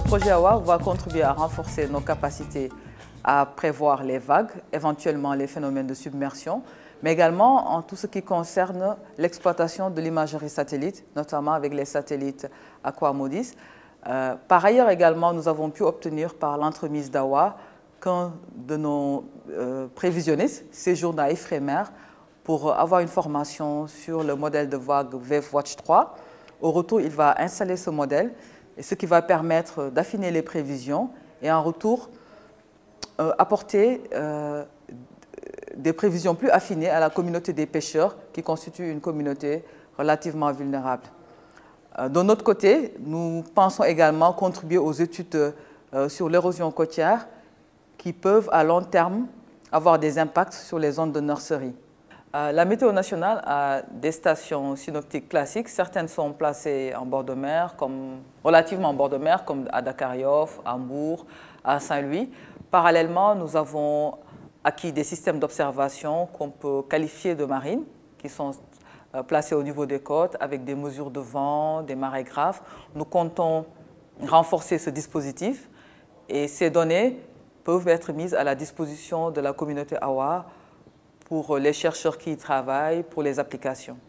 projet AWA va contribuer à renforcer nos capacités à prévoir les vagues, éventuellement les phénomènes de submersion, mais également en tout ce qui concerne l'exploitation de l'imagerie satellite, notamment avec les satellites Aquamodis. Par ailleurs également, nous avons pu obtenir par l'entremise d'AWA qu'un de nos prévisionnistes séjourne à Ifremer pour avoir une formation sur le modèle de vague WaveWatch 3. Au retour, il va installer ce modèle, ce qui va permettre d'affiner les prévisions et en retour apporter des prévisions plus affinées à la communauté des pêcheurs qui constitue une communauté relativement vulnérable. De notre côté, nous pensons également contribuer aux études sur l'érosion côtière qui peuvent à long terme avoir des impacts sur les zones de nurserie. La météo nationale a des stations synoptiques classiques. Certaines sont placées en bord de mer, relativement en bord de mer, comme à Dakar-Yoff, à Hambourg, à Saint-Louis. Parallèlement, nous avons acquis des systèmes d'observation qu'on peut qualifier de marines, qui sont placés au niveau des côtes avec des mesures de vent, des marées graves. Nous comptons renforcer ce dispositif et ces données peuvent être mises à la disposition de la communauté AWA pour les chercheurs qui y travaillent, pour les applications.